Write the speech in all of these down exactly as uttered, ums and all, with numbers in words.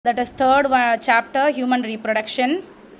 that is third one, chapter, human reproduction.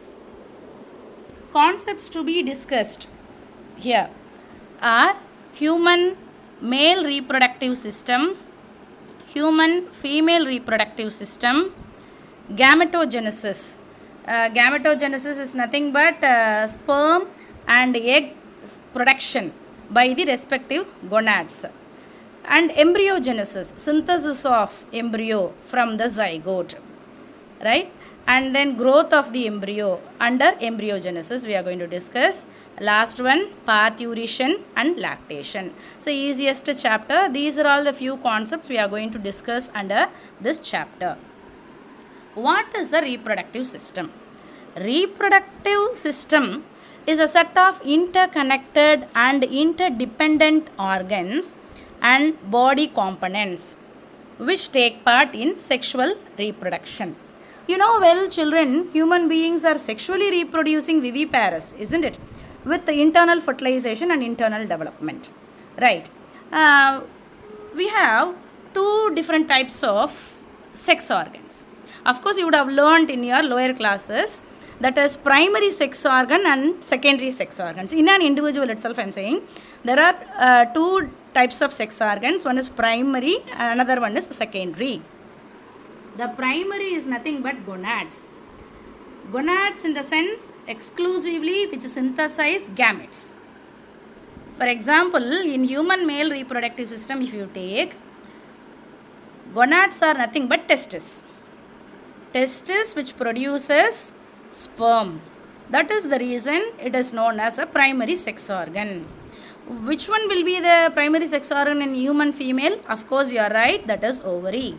Concepts to be discussed here are human male reproductive system, human female reproductive system, gametogenesis. Uh, gametogenesis is nothing but uh, sperm and egg production by the respective gonads, and embryogenesis, synthesis of embryo from the zygote, right? And then growth of the embryo under embryogenesis we are going to discuss. Last one, parturition and lactation. So easiest chapter. These are all the few concepts we are going to discuss under this chapter. What is the reproductive system? Reproductive system is a set of interconnected and interdependent organs and body components which take part in sexual reproduction. You know well, children, human beings are sexually reproducing viviparous, isn't it? With the internal fertilization and internal development, right? Uh, we have two different types of sex organs. Of course, you would have learned in your lower classes, that is primary sex organ and secondary sex organs. In an individual itself, I am saying, there are uh, two types of sex organs. One is primary, another one is secondary. The primary is nothing but gonads. Gonads in the sense exclusively which synthesize gametes. For example, in human male reproductive system, if you take, gonads are nothing but testes. Testis which produces sperm. That is the reason it is known as a primary sex organ. Which one will be the primary sex organ in human female? Of course, you are right, that is ovary.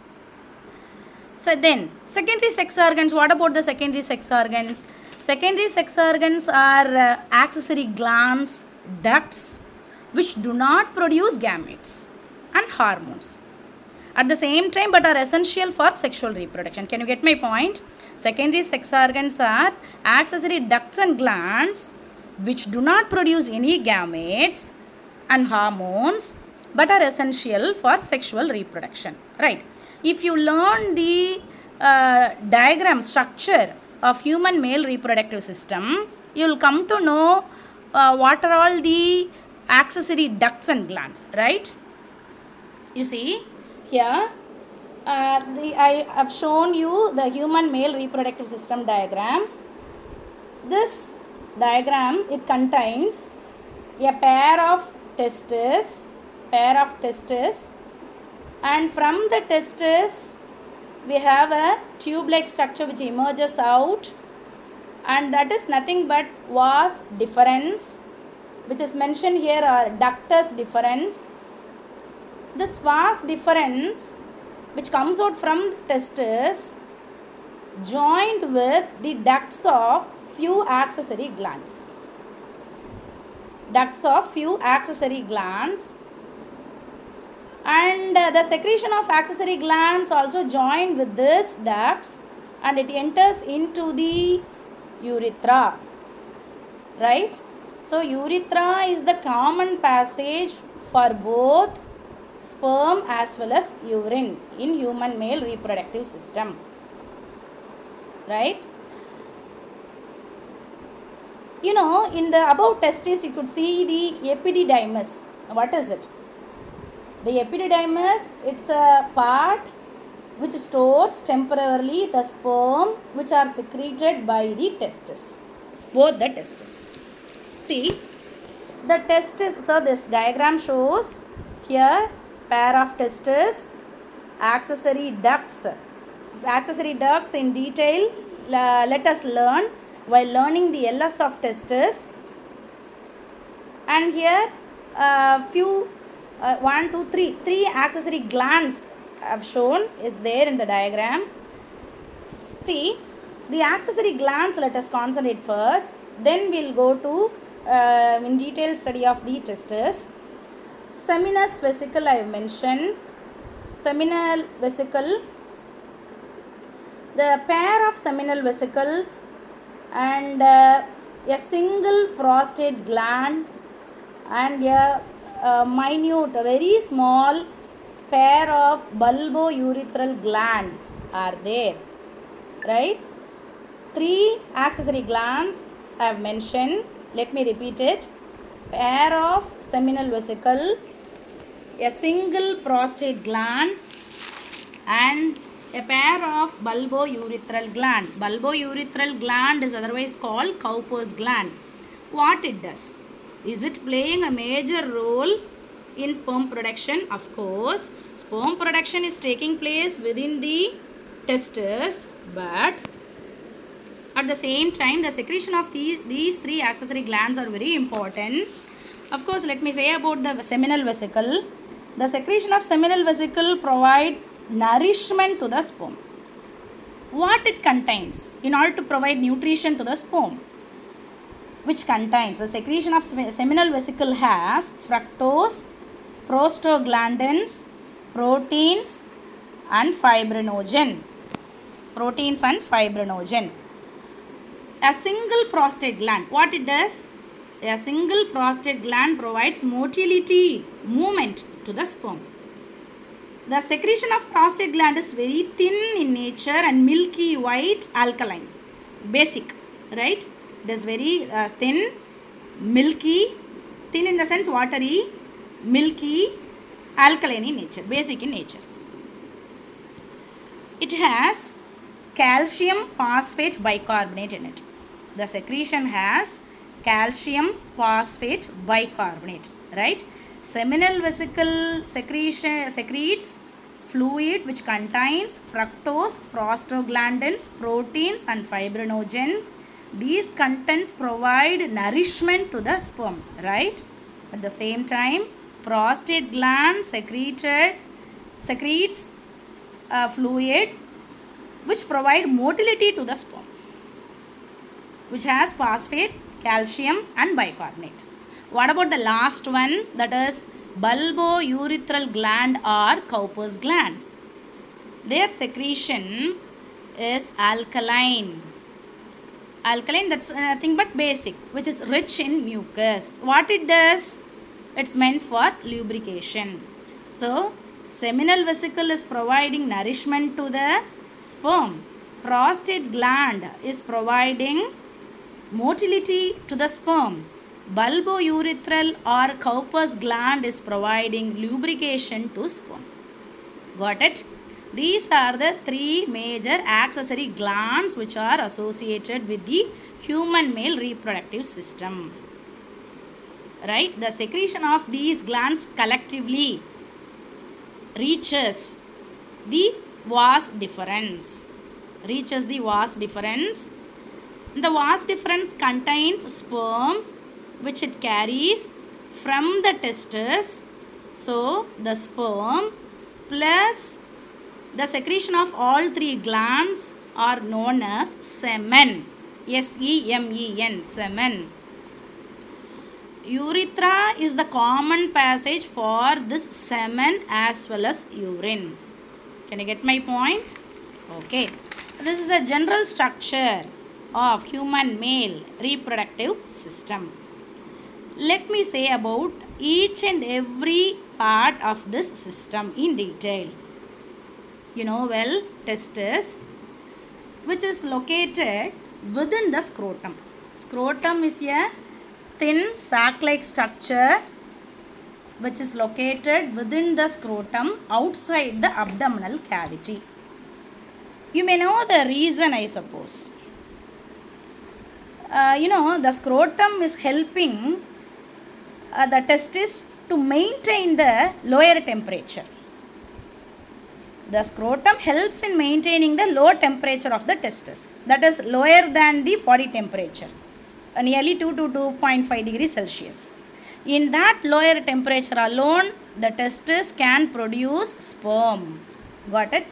So then, secondary sex organs, what about the secondary sex organs? Secondary sex organs are uh, accessory glands, ducts, which do not produce gametes and hormones at the same time but are essential for sexual reproduction. Can you get my point? Secondary sex organs are accessory ducts and glands which do not produce any gametes and hormones but are essential for sexual reproduction, right? If you learn the uh, diagram structure of human male reproductive system, you will come to know uh, what are all the accessory ducts and glands, right? You see here, uh, the, I have shown you the human male reproductive system diagram. This diagram, it contains a pair of testes, pair of testes, and from the testes we have a tube-like structure which emerges out, and that is nothing but vas deferens, which is mentioned here, or ductus deferens. This vas deferens which comes out from testes joined with the ducts of few accessory glands. Ducts of few accessory glands. And uh, the secretion of accessory glands also joined with this ducts, and it enters into the urethra, right? So urethra is the common passage for both sperm as well as urine in human male reproductive system, right? You know, in the above testes you could see the epididymis. What is it? The epididymis, it's a part which stores temporarily the sperm which are secreted by the testes, both the testes. See, the testes, so this diagram shows here pair of testes, accessory ducts. Accessory ducts in detail, uh, let us learn while learning the L S of testes. And here uh, few Uh, one, two, three, three accessory glands I have shown is there in the diagram. See, the accessory glands, let us concentrate first. Then we will go to uh, in detail study of the testes. Seminous vesicle I have mentioned. Seminal vesicle. The pair of seminal vesicles and uh, a single prostate gland and a Uh, minute, a very small pair of bulbourethral glands are there, right? Three accessory glands I have mentioned. Let me repeat it. Pair of seminal vesicles, a single prostate gland, and a pair of bulbourethral gland. Bulbourethral gland is otherwise called Cowper's gland. What it does? Is it playing a major role in sperm production? Of course, sperm production is taking place within the testes, but at the same time, the secretion of these, these three accessory glands are very important. Of course, let me say about the seminal vesicle. The secretion of seminal vesicle provide nourishment to the sperm. What it contains in order to provide nutrition to the sperm? Which contains, the secretion of seminal vesicle has fructose, prostaglandins, proteins and fibrinogen. Proteins and fibrinogen. A single prostate gland, what it does? A single prostate gland provides motility, movement to the sperm. The secretion of prostate gland is very thin in nature and milky white alkaline. Basic, right? It is very uh, thin, milky, thin in the sense watery, milky, alkaline in nature, basic in nature. It has calcium phosphate bicarbonate in it. The secretion has calcium phosphate bicarbonate, right? Seminal vesicle secretion secretes fluid which contains fructose, prostaglandins, proteins and fibrinogen. These contents provide nourishment to the sperm, right? At the same time, prostate gland secreted secretes uh, fluid which provide motility to the sperm, which has phosphate, calcium and bicarbonate. What about the last one, that is bulbourethral gland or Cowper's gland? Their secretion is alkaline. Alkaline, that's nothing but basic, which is rich in mucus. What it does? It's meant for lubrication. So, seminal vesicle is providing nourishment to the sperm. Prostate gland is providing motility to the sperm. Bulbourethral or Cowper's gland is providing lubrication to sperm. Got it? These are the three major accessory glands which are associated with the human male reproductive system. Right? The secretion of these glands collectively reaches the vas deferens. Reaches the vas deferens. The vas deferens contains sperm which it carries from the testes. So, the sperm plus the secretion of all three glands are known as semen. S E M E N, semen. Urethra is the common passage for this semen as well as urine. Can you get my point? Okay. This is a general structure of human male reproductive system. Let me say about each and every part of this system in detail. You know well, testis, which is located within the scrotum. Scrotum is a thin sac-like structure which is located within the scrotum outside the abdominal cavity. You may know the reason, I suppose. Uh, you know, the scrotum is helping uh, the testis to maintain the lower temperature. The scrotum helps in maintaining the low temperature of the testis, that is lower than the body temperature, uh, nearly two to two point five degrees Celsius. In that lower temperature alone, the testis can produce sperm. Got it?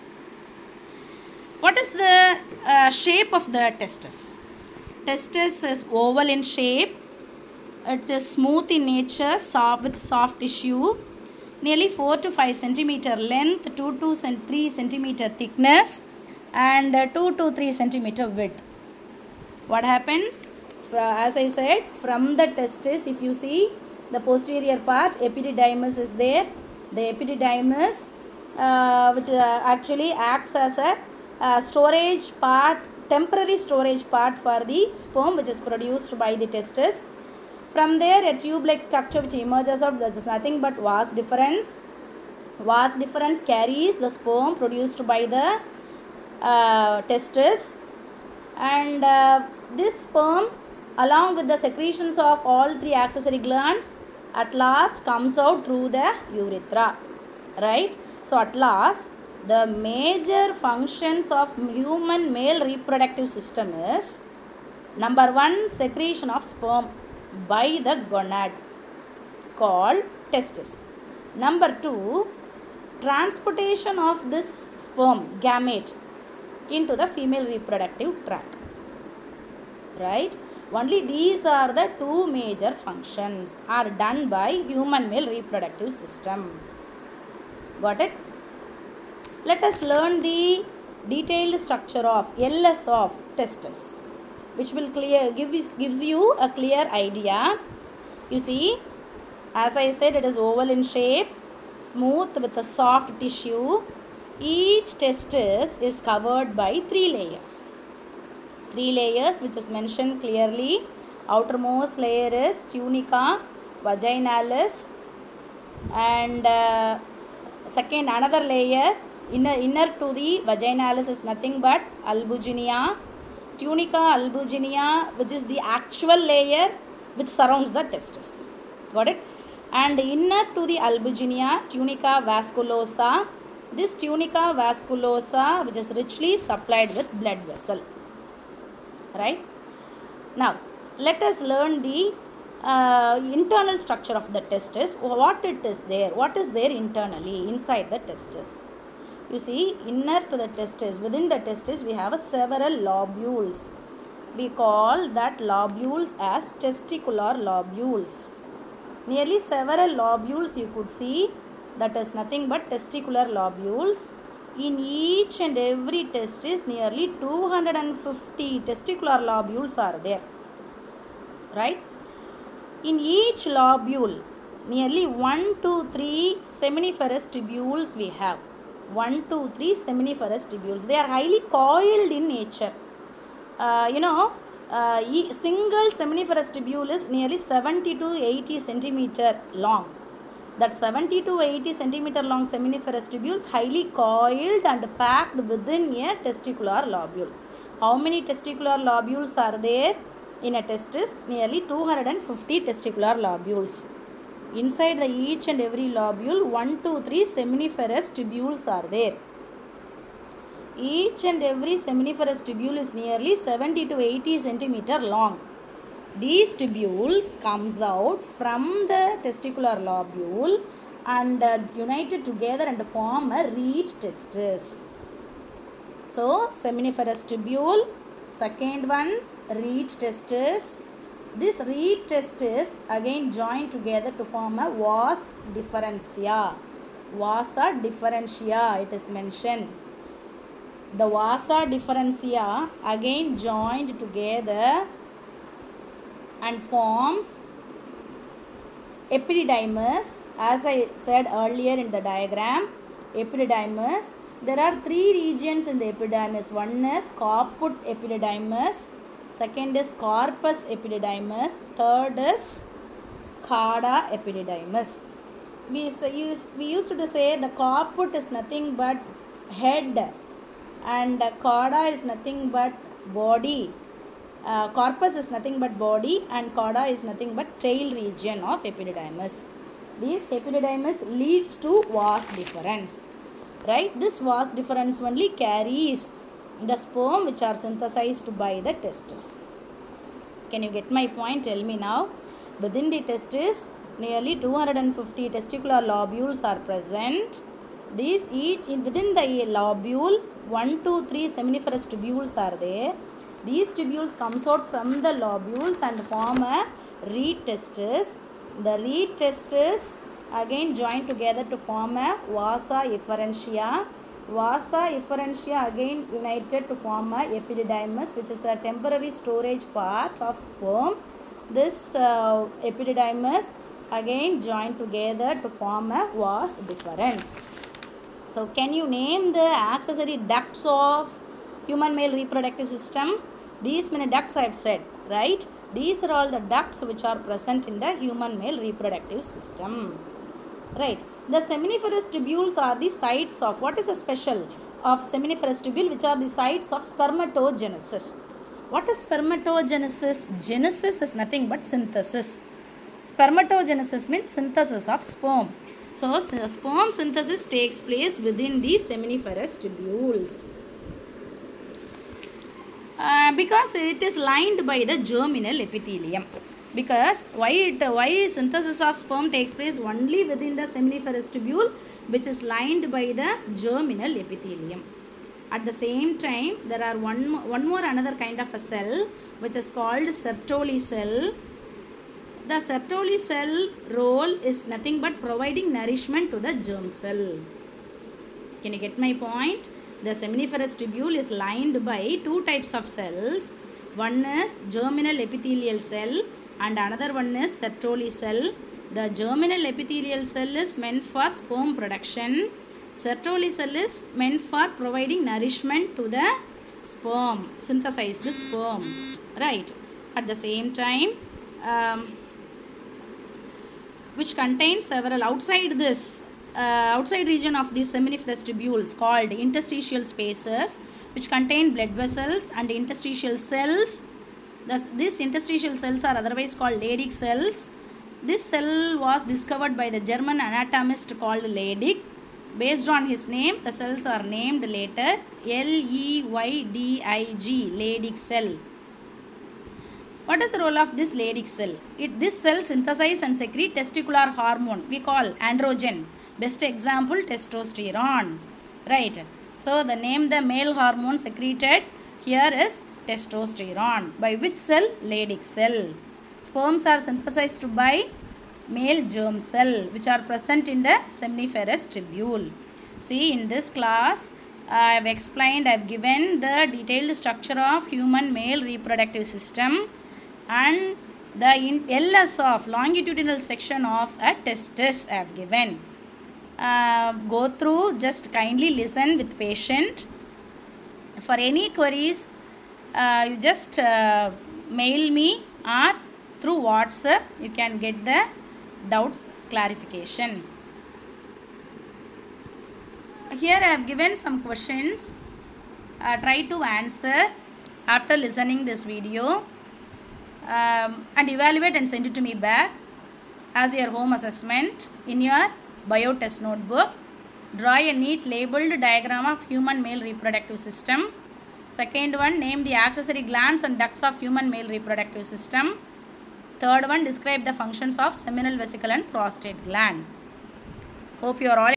What is the uh, shape of the testis? Testis is oval in shape. It is smooth in nature, soft with soft tissue. Nearly four to five centimeter length, two to three centimeter thickness and two to three centimeter width. What happens? As I said, from the testis, if you see the posterior part, epididymis is there. The epididymis, uh, which uh, actually acts as a uh, storage part, temporary storage part for the sperm which is produced by the testis. From there, a tube-like structure which emerges out. There is nothing but vas deferens. Vas deferens carries the sperm produced by the uh, testis, and uh, this sperm, along with the secretions of all three accessory glands, at last comes out through the urethra, right? So at last, the major functions of human male reproductive system is, number one, secretion of sperm by the gonad called testis. Number two, transportation of this sperm gamete into the female reproductive tract, right? Only these are the two major functions are done by human male reproductive system. Got it? Let us learn the detailed structure of L S of testis, which will clear give gives you a clear idea. You see, as I said, it is oval in shape, smooth with a soft tissue. Each testis is covered by three layers. Three layers which is mentioned clearly. Outermost layer is tunica vaginalis, and uh, second another layer inner, inner to the vaginalis is nothing but albuginea. Tunica albuginea, which is the actual layer which surrounds the testis. Got it? And inner to the albuginea, tunica vasculosa. This tunica vasculosa, which is richly supplied with blood vessel. Right? Now, let us learn the uh, internal structure of the testis. What it is there? What is there internally inside the testis? You see, inner to the testis, within the testis, we have a several lobules. We call that lobules as testicular lobules. Nearly several lobules you could see, that is nothing but testicular lobules. In each and every testis, nearly two hundred fifty testicular lobules are there, right? In each lobule, nearly one to three seminiferous tubules we have. one to three seminiferous tubules. They are highly coiled in nature. Uh, you know, uh, single seminiferous tubule is nearly seventy to eighty centimeter long. That seventy to eighty centimeter long seminiferous tubules highly coiled and packed within a testicular lobule. How many testicular lobules are there in a testis? Nearly two hundred fifty testicular lobules. Inside the each and every lobule, one to three seminiferous tubules are there. Each and every seminiferous tubule is nearly seventy to eighty centimeter long. These tubules comes out from the testicular lobule and uh, united together and form a reed testis. So, seminiferous tubule, second one, reed testis. This reed testis again joined together to form a vas differentia. Vasa differentia, it is mentioned. The vasa differentia again joined together and forms epididymis. As I said earlier in the diagram, epididymis, there are three regions in the epididymis. One is caput epididymis, second is corpus epididymis, third is cauda epididymis. We used, we used to say the caput is nothing but head and cauda is nothing but body. Uh, corpus is nothing but body and cauda is nothing but tail region of epididymis. This epididymis leads to vas deferens. Right? This vas deferens only carries the sperm which are synthesized by the testis. Can you get my point? Tell me now. Within the testis, nearly two hundred fifty testicular lobules are present. These each in within the lobule, one to three seminiferous tubules are there. These tubules comes out from the lobules and form a reed testis. The reed testis again join together to form a vasa efferentia. Vasa efferentia again united to form a epididymis, which is a temporary storage part of sperm. This uh, epididymis again joined together to form a vas deferens. So can you name the accessory ducts of human male reproductive system? These many ducts I have said, right? These are all the ducts which are present in the human male reproductive system, right? The seminiferous tubules are the sites of, what is the special of seminiferous tubule? Which are the sites of spermatogenesis. What is spermatogenesis? Genesis is nothing but synthesis. Spermatogenesis means synthesis of sperm. So sperm synthesis takes place within the seminiferous tubules. Uh, because it is lined by the germinal epithelium. Because why it why synthesis of sperm takes place only within the seminiferous tubule, which is lined by the germinal epithelium. At the same time, there are one one more another kind of a cell which is called Sertoli cell. The Sertoli cell role is nothing but providing nourishment to the germ cell. Can you get my point? The seminiferous tubule is lined by two types of cells. One is germinal epithelial cell and another one is Sertoli cell. The germinal epithelial cell is meant for sperm production. Sertoli cell is meant for providing nourishment to the sperm, synthesized sperm, right? At the same time, um, which contains several outside this uh, outside region of these seminiferous tubules called interstitial spaces, which contain blood vessels and interstitial cells. Thus, these interstitial cells are otherwise called Leydig cells. This cell was discovered by the German anatomist called Leydig. Based on his name, the cells are named later L E Y D I G, Leydig cell. What is the role of this Leydig cell? It, this cell synthesizes and secretes testicular hormone we call androgen. Best example, testosterone, right? So the name the male hormone secreted here is testosterone. By which cell? Leydig cell. Sperms are synthesized by male germ cell which are present in the seminiferous tubule. See, in this class I have explained, I have given the detailed structure of human male reproductive system and the L S of longitudinal section of a testis I have given. Uh, go through, just kindly listen with patience. For any queries, uh, you just uh, mail me or through WhatsApp, you can get the doubts clarification. Here I have given some questions. Uh, try to answer after listening this video um, and evaluate and send it to me back as your home assessment in your bio test notebook. Draw a neat labeled diagram of human male reproductive system. Second one, name the accessory glands and ducts of human male reproductive system. Third one, describe the functions of seminal vesicle and prostate gland. Hope you are all